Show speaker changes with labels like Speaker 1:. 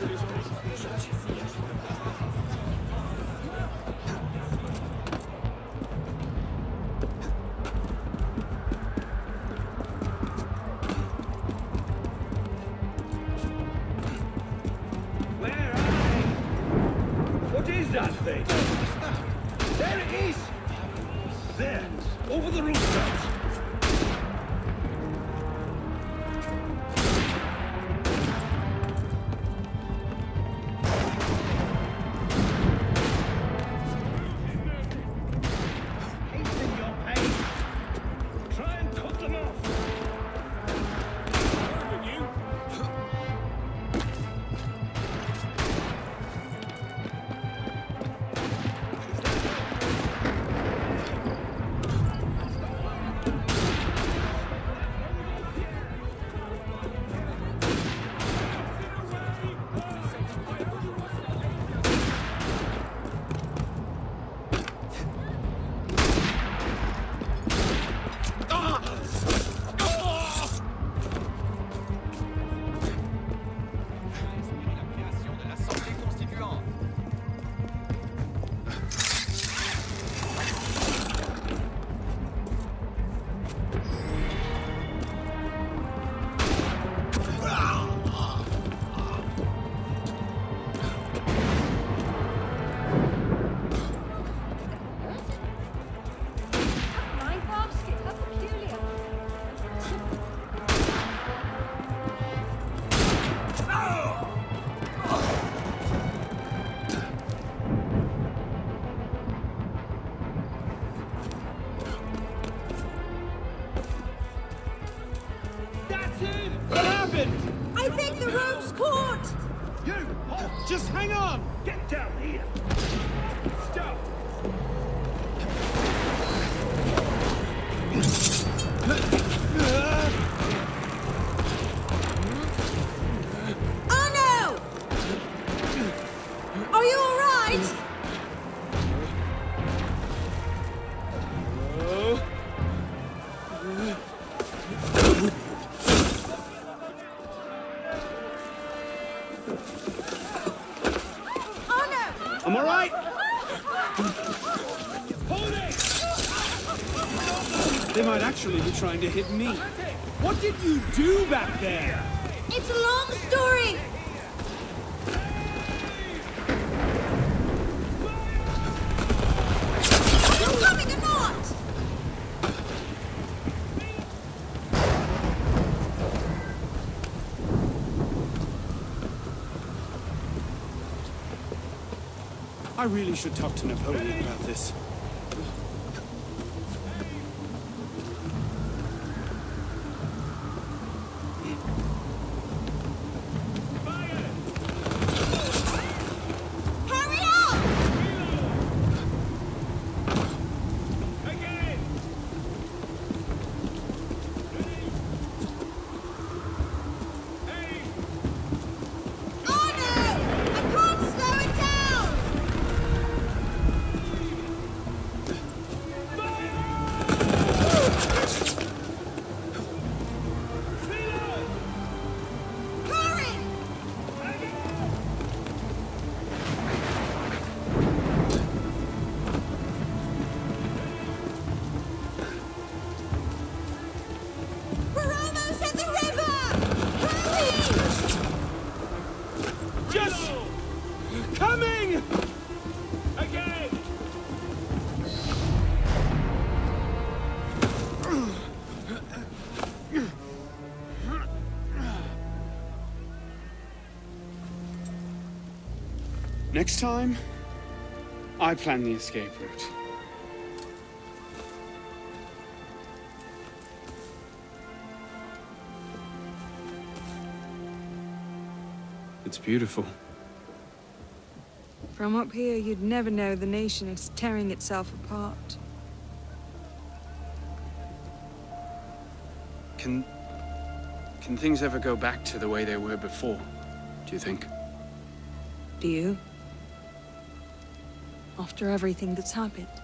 Speaker 1: What is that thing? There it is! There, over the rooftops. Hasten your pace. Try and cut them off. What happened?
Speaker 2: I think the rope's caught!
Speaker 1: You! Halt!
Speaker 3: Just hang on!
Speaker 1: Get down here! Stop!
Speaker 2: Oh no! Are you all right?
Speaker 1: I'm all right. Hold it!
Speaker 3: They might actually be trying to hit me. What did you do back there?
Speaker 2: It's a long story! Are you coming or not?
Speaker 3: I really should talk to Napoleon about this.
Speaker 2: Hurry up! Oh no! I can't slow it down! Hurry! We're almost at the river! Hurry!
Speaker 3: Just coming!
Speaker 1: Again!
Speaker 3: Next time, I plan the escape route. It's beautiful.
Speaker 4: From up here, you'd never know the nation is tearing itself apart.
Speaker 3: Can things ever go back to the way they were before, do you think?
Speaker 4: Do you? After everything that's happened?